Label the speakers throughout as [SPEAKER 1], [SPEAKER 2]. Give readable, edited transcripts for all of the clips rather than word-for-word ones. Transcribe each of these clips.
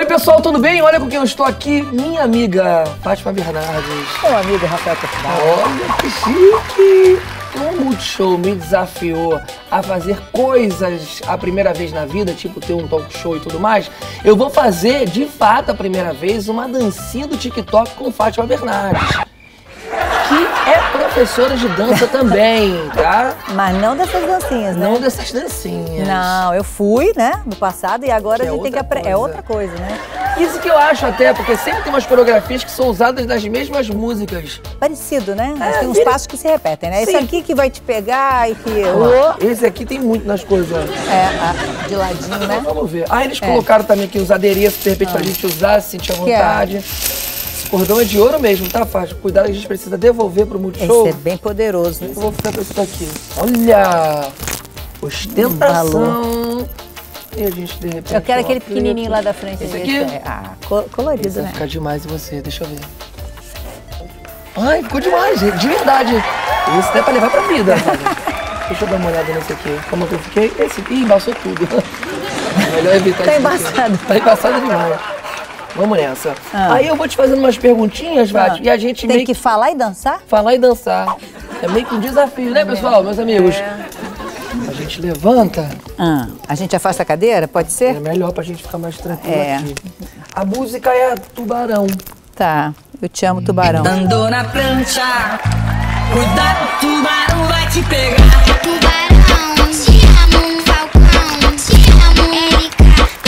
[SPEAKER 1] pessoal, tudo bem? Olha com quem eu estou aqui, minha amiga Fátima Bernardes.
[SPEAKER 2] Meu amigo Rafael Portugal.
[SPEAKER 1] Olha que chique! O Multishow me desafiou a fazer coisas a primeira vez na vida, tipo ter um talk show e tudo mais. Eu vou fazer, de fato, a primeira vez, uma dancinha do TikTok com Fátima Bernardes, que é professora de dança também, tá?
[SPEAKER 2] Mas não dessas dancinhas, né?
[SPEAKER 1] Não dessas dancinhas.
[SPEAKER 2] Não, eu fui, né, no passado e agora a gente tem que aprender. É outra coisa, né?
[SPEAKER 1] Isso que eu acho até, porque sempre tem umas coreografias que são usadas nas mesmas músicas.
[SPEAKER 2] Parecido, né? Mas tem uns passos que se repetem, né? Esse aqui que vai te pegar e que...
[SPEAKER 1] Esse aqui tem muito nas coisas.
[SPEAKER 2] De ladinho, né?
[SPEAKER 1] Vamos ver. Ah, eles colocaram também aqui os adereços, de repente, pra gente usar, se sentir à vontade. Esse cordão é de ouro mesmo, tá, Fátima? Cuidado que a gente precisa devolver pro Multishow.
[SPEAKER 2] Esse é bem poderoso.
[SPEAKER 1] Eu vou ficar com isso daqui. Olha! Ostentação. E a gente, de repente...
[SPEAKER 2] Eu quero aquele pequenininho lá da frente.
[SPEAKER 1] Esse aqui?
[SPEAKER 2] Colorido,
[SPEAKER 1] Esse vai
[SPEAKER 2] né?
[SPEAKER 1] ficar demais em você, deixa eu ver. Ai, ficou demais, de verdade. Esse dá pra levar pra vida, sabe? Deixa eu dar uma olhada nesse aqui. Como que eu fiquei? Esse... Ih, embaçou tudo. Melhor evitar isso.
[SPEAKER 2] Tá embaçado.
[SPEAKER 1] Tá embaçado demais. Vamos nessa. Aí eu vou te fazendo umas perguntinhas, Vati, e a gente
[SPEAKER 2] tem que falar e dançar?
[SPEAKER 1] Falar e dançar. É meio que um desafio, né, pessoal, meus amigos? A gente levanta.
[SPEAKER 2] A gente afasta a cadeira, pode ser?
[SPEAKER 1] É melhor pra gente ficar mais tranquilo aqui. A música é Tubarão.
[SPEAKER 2] Tá, eu te amo, tubarão.
[SPEAKER 3] Andou na prancha, cuidado, o tubarão vai te pegar.
[SPEAKER 4] Tubarão, te amo, Falcão, te amo, Erika.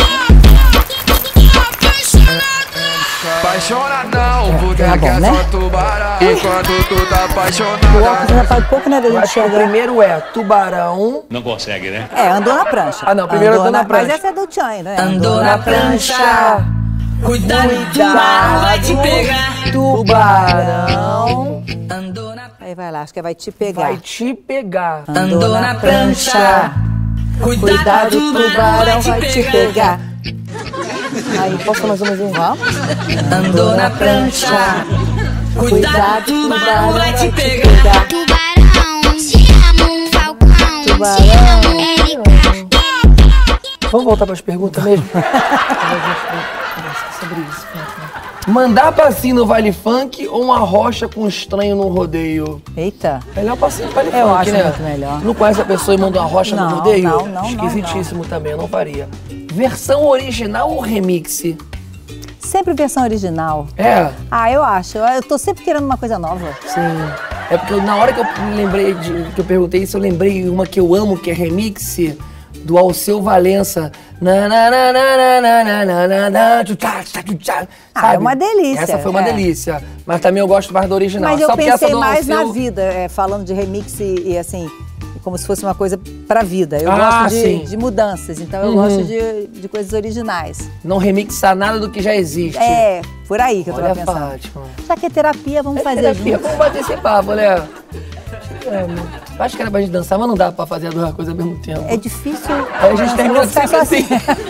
[SPEAKER 5] Apaixonadão, porque quer
[SPEAKER 2] né?
[SPEAKER 5] só tubarão. Enquanto tu tá
[SPEAKER 2] O
[SPEAKER 5] apaixonado.
[SPEAKER 2] óculos apaga um pouco, né, da
[SPEAKER 1] Eu
[SPEAKER 2] gente
[SPEAKER 1] acho que o
[SPEAKER 2] chegar.
[SPEAKER 1] primeiro é Tubarão.
[SPEAKER 6] Não consegue, né?
[SPEAKER 2] Andou na prancha.
[SPEAKER 1] Ah, não, primeiro andou na prancha.
[SPEAKER 2] Mas essa é do Tchan, né?
[SPEAKER 3] Andou na prancha, cuidado, o tubarão vai te pegar.
[SPEAKER 1] Tubarão.
[SPEAKER 3] Andou na
[SPEAKER 2] Aí vai lá, acho que vai te pegar.
[SPEAKER 1] Vai te pegar.
[SPEAKER 3] Andou na prancha, cuidado, o tubarão vai te pegar.
[SPEAKER 2] Aí,
[SPEAKER 1] Posso mais uma vez?
[SPEAKER 2] vamos?
[SPEAKER 3] Andou na prancha, cuidado, o tubarão vai te pegar.
[SPEAKER 4] Tubarão, te amo, Falcão, te amo, Erika.
[SPEAKER 1] Vamos voltar para as perguntas mesmo? A gente vai conversar sobre isso. Mandar passinho no Vale Funk ou uma rocha com estranho no rodeio?
[SPEAKER 2] Eita.
[SPEAKER 1] Melhor passinho no Vale
[SPEAKER 2] Eu
[SPEAKER 1] Funk,
[SPEAKER 2] acho
[SPEAKER 1] né?
[SPEAKER 2] muito melhor.
[SPEAKER 1] Não conhece a pessoa e manda uma rocha no
[SPEAKER 2] Não,
[SPEAKER 1] rodeio?
[SPEAKER 2] não.
[SPEAKER 1] Esquisitíssimo também, eu não faria. Versão original ou remix?
[SPEAKER 2] Sempre versão original.
[SPEAKER 1] É,
[SPEAKER 2] Eu acho. Eu tô sempre querendo uma coisa nova.
[SPEAKER 1] sim. É porque na hora que eu lembrei, que eu perguntei isso, eu lembrei uma que eu amo, que é remix do Alceu Valença.
[SPEAKER 2] É uma delícia.
[SPEAKER 1] Essa foi uma delícia. Mas também eu gosto mais do original.
[SPEAKER 2] Mas eu
[SPEAKER 1] Só porque essa
[SPEAKER 2] pensei
[SPEAKER 1] do
[SPEAKER 2] mais
[SPEAKER 1] Alceu...
[SPEAKER 2] na vida, falando de remix e assim, como se fosse uma coisa pra vida. Eu
[SPEAKER 1] Ah,
[SPEAKER 2] gosto
[SPEAKER 1] sim.
[SPEAKER 2] de mudanças, então eu gosto de coisas originais.
[SPEAKER 1] Não remixar nada do que já existe.
[SPEAKER 2] É, por aí que eu
[SPEAKER 1] Olha,
[SPEAKER 2] tava pensando.
[SPEAKER 1] Fátima.
[SPEAKER 2] Já que é terapia, vamos fazer
[SPEAKER 1] Terapia,
[SPEAKER 2] junto.
[SPEAKER 1] vamos bater esse papo, né? Eu acho que era pra gente dançar, mas não dá pra fazer as duas coisas ao mesmo tempo.
[SPEAKER 2] É difícil.
[SPEAKER 1] Aí a gente termina
[SPEAKER 2] ficar
[SPEAKER 1] sempre assim.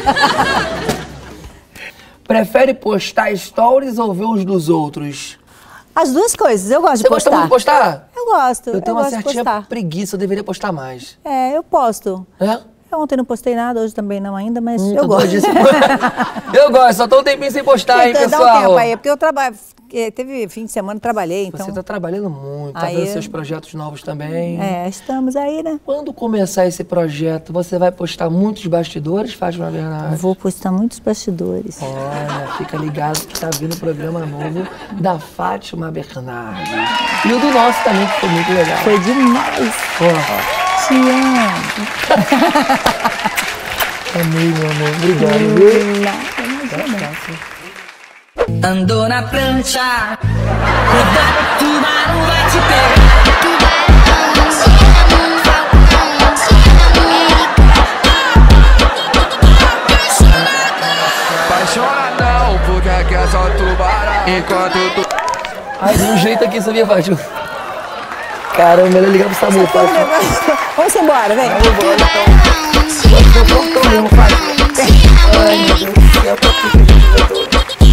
[SPEAKER 1] Prefere postar stories ou ver os dos outros?
[SPEAKER 2] As duas coisas, eu gosto de
[SPEAKER 1] Você gosta
[SPEAKER 2] postar.
[SPEAKER 1] muito de postar?
[SPEAKER 2] Eu gosto,
[SPEAKER 1] Eu tenho uma
[SPEAKER 2] gosto de
[SPEAKER 1] certinha
[SPEAKER 2] postar.
[SPEAKER 1] preguiça, eu deveria postar mais.
[SPEAKER 2] Eu posto.
[SPEAKER 1] É?
[SPEAKER 2] Eu ontem não postei nada, hoje também não ainda, mas eu
[SPEAKER 1] Tô
[SPEAKER 2] gosto.
[SPEAKER 1] doidíssimo. Eu gosto, só tô um tempinho sem postar, hein,
[SPEAKER 2] Então,
[SPEAKER 1] pessoal?
[SPEAKER 2] dá um tempo aí, porque eu trabalho. Teve fim de semana, trabalhei, então.
[SPEAKER 1] Você tá trabalhando muito, tá
[SPEAKER 2] Aí
[SPEAKER 1] vendo
[SPEAKER 2] eu-
[SPEAKER 1] seus projetos novos também.
[SPEAKER 2] Estamos aí, né?
[SPEAKER 1] Quando começar esse projeto, você vai postar muitos bastidores, Fátima Bernardes?
[SPEAKER 2] Vou postar muitos bastidores.
[SPEAKER 1] Olha, fica ligado que tá vindo um programa novo da Fátima Bernardes. E o do nosso também, que foi muito legal.
[SPEAKER 2] Foi demais.
[SPEAKER 1] Ó,
[SPEAKER 2] Te amo.
[SPEAKER 1] amei, meu amor. Obrigado, viu?
[SPEAKER 3] Andou na prancha, cuidado, o tubarão vai te pegar.
[SPEAKER 4] Tubarão, te amo, Falcão, te amo, Erika.
[SPEAKER 5] Apaixonadão, porque quer só tubarão. Enquanto tu...
[SPEAKER 1] Ai, de um jeito aqui, sabia, Fátima? Caramba, melhor ligar pro Samu, Fátima.
[SPEAKER 2] Vamos embora, vem.
[SPEAKER 1] Vamos embora, então.
[SPEAKER 4] Tubarão, te
[SPEAKER 1] Eu tô pronto mesmo, Fátima. Ai, meu Deus do céu, pra que a gente vai todo?